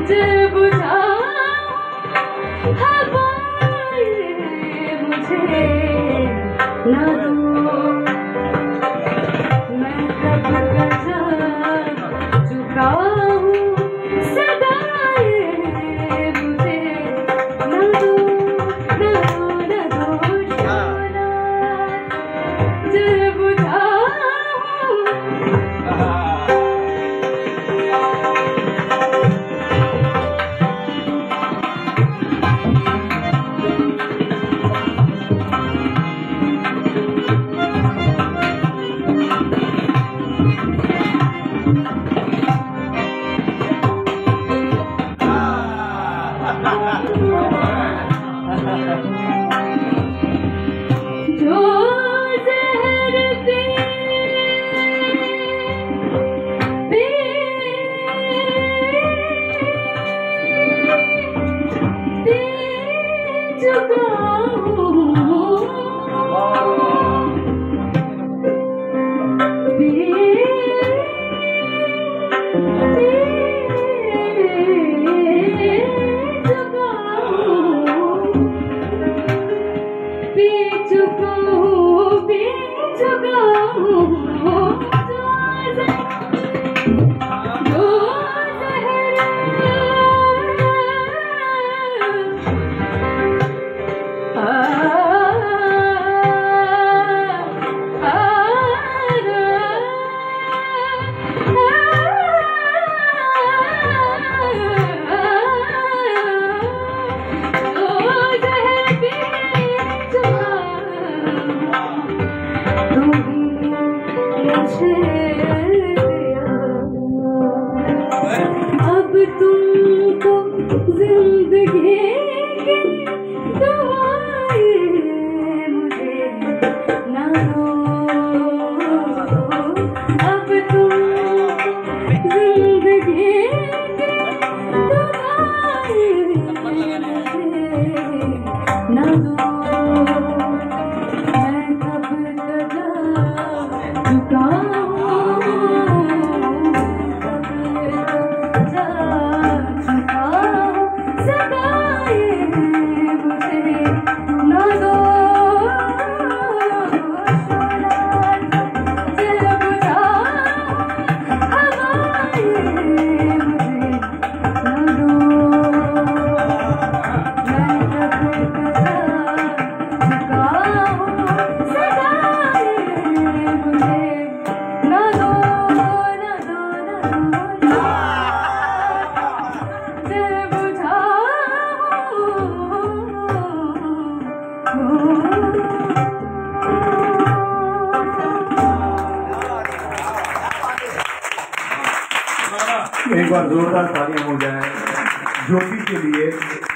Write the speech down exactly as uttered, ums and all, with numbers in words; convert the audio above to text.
जल बुझाओ हवाएं मुझे ना दो, मैं कब गजब चुका हूँ सदाएं मुझे ना दो, ना दो, ना दो शोला जल बुझाओ। जो ज़हर पी पी पी चुका हूँ, पी पी चुका हूँ, पी चुका हूँ, पी चुका हूँ जो ज़हर आ अब तुमको जिंदगी की दुआएं मुझे ना दो, अब तुमको जिंदगी की दुआएं मुझे ना दो, मैं कब गजब चुका एक बार जोरदार तालियां हो जाए ज्योति के लिए।